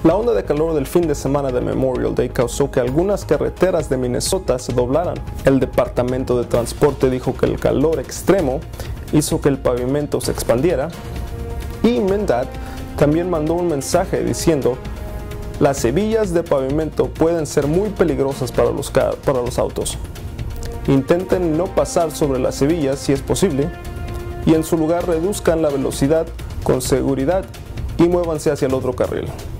La onda de calor del fin de semana de Memorial Day causó que algunas carreteras de Minnesota se doblaran. El Departamento de Transporte dijo que el calor extremo hizo que el pavimento se expandiera, y MnDOT también mandó un mensaje diciendo: las hebillas de pavimento pueden ser muy peligrosas para los autos. Intenten no pasar sobre las hebillas si es posible, y en su lugar reduzcan la velocidad con seguridad y muévanse hacia el otro carril.